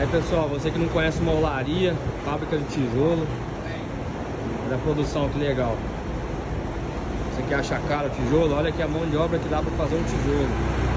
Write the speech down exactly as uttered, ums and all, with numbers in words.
Aí pessoal, você que não conhece uma olaria, fábrica de tijolo, da produção, que legal. Você que acha caro o tijolo, olha aqui a mão de obra que dá para fazer um tijolo.